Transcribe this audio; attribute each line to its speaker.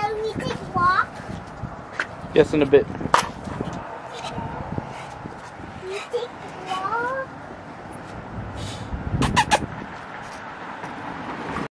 Speaker 1: Can we take a walk?
Speaker 2: Yes, in a bit.
Speaker 1: We take